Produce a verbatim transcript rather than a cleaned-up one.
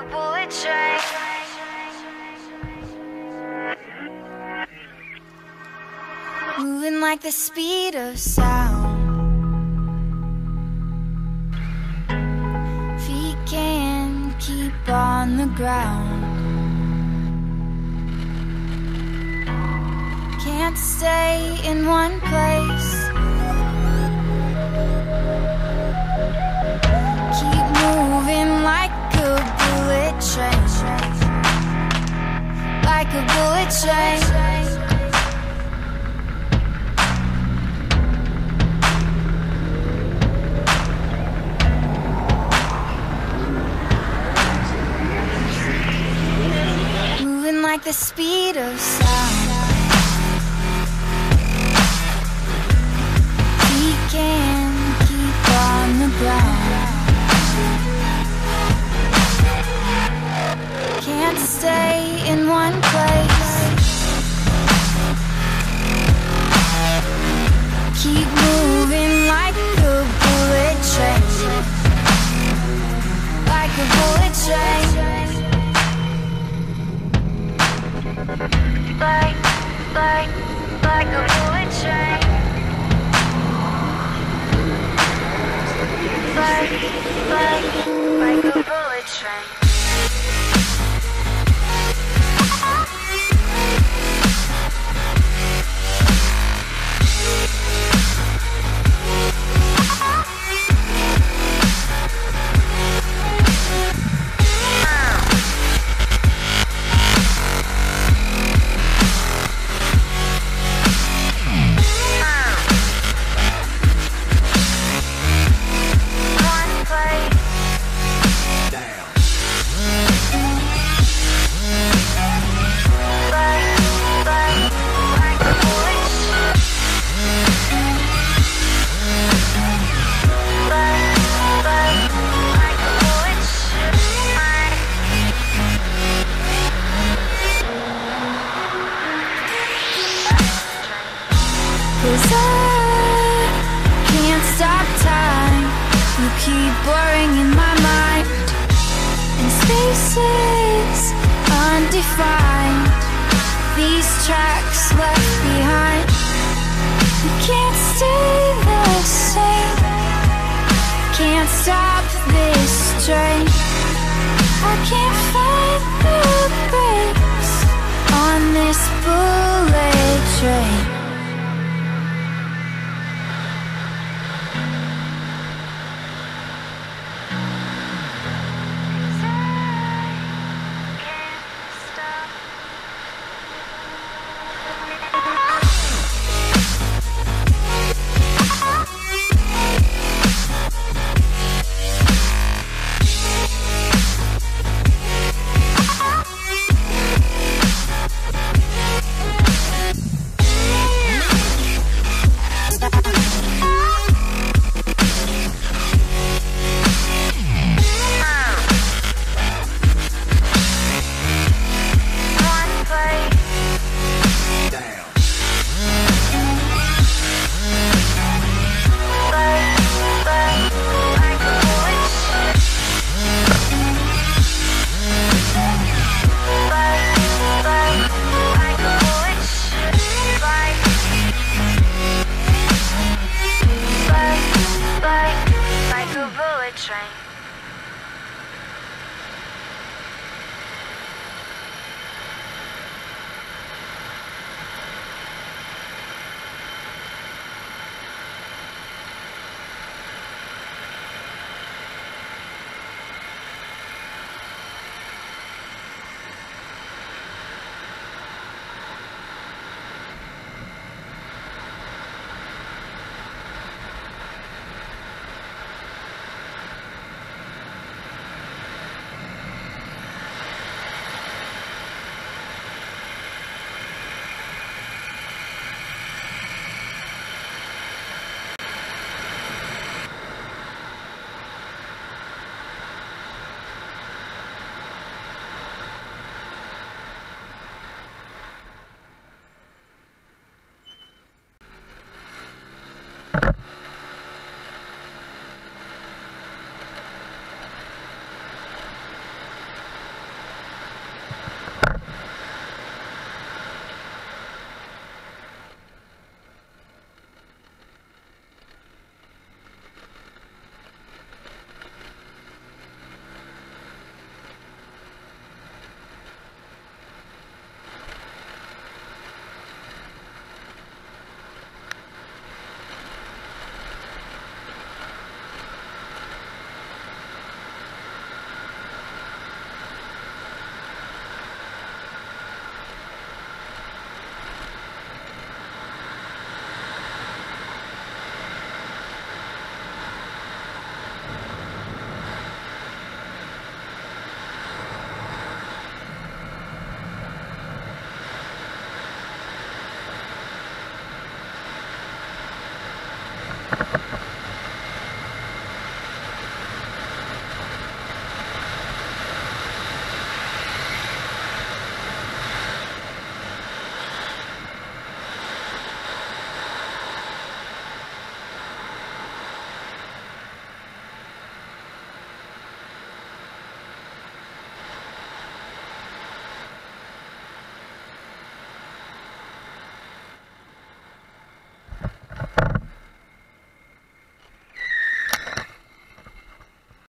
a bullet train. Moving like the speed of sound. Feet can't keep on the ground. Can't stay in one place. Keep moving like a bullet train. Like a bullet train. Like the speed of sound. He can't keep on the ground. Can't stay in one place. Keep moving like a bullet train. Like a bullet train. Like, like, like a bullet train. Like, like, like a bullet train. Cause I can't stop time. You keep blurring in my mind. And spaces undefined. These tracks left behind. You can't stay the same. Can't stop this train. I can't find the brakes on this bullet train. Train.